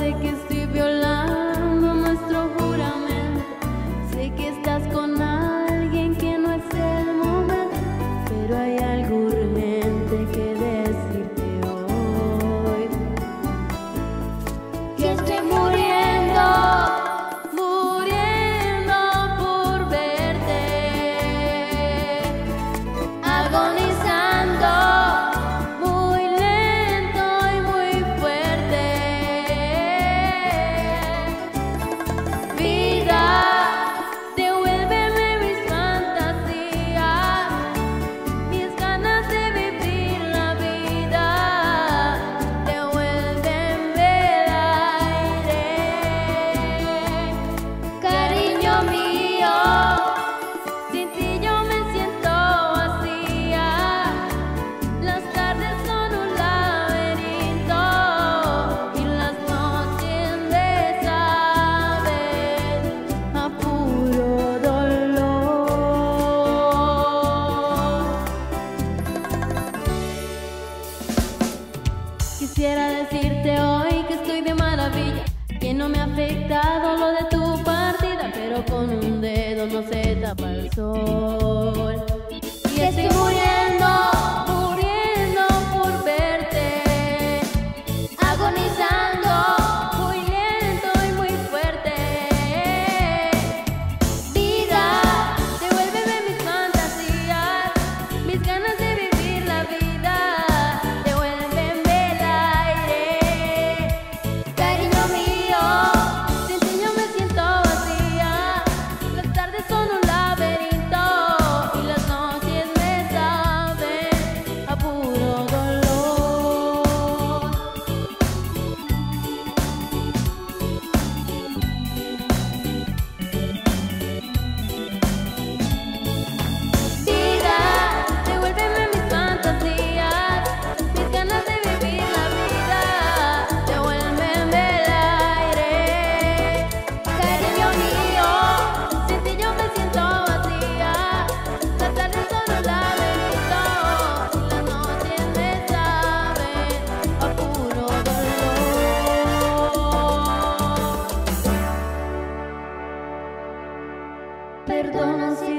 sé que estoy violando nuestro juramento. Sé que estás con alguien que no es el momento, pero hay algo urgente que decirte hoy. Que estoy muriendo, muriendo por verte, agonizando muy lento y muy fuerte. Vida, devuélveme mis fantasías, mis ganas de vivir la vida. Devuélveme el aire, cariño mío. Sin ti yo me siento vacía. Las tardes son un laberinto y las noches me saben a puro dolor. Quisiera decirte hoy que estoy de maravilla, que no me ha afectado lo de tu partida, pero con un dedo no se tapa el sol. Y estoy muriendo, muriendo por verte, agonizando muy lento y muy fuerte. Vida, devuélveme mis fantasías, mis ganas de vivir la vida. Devuélveme el aire, cariño mío. Sin ti yo me siento vacía. Las tardes son un laberinto y las noches me saben a puro dolor. Vida, devuélveme mis fantasías, mis ganas de vivir la vida. Devuélveme el aire, cariño mío. Sin ti yo me siento vacía. Las tardes son un laberinto y las noches me saben a puro dolor. Perdona si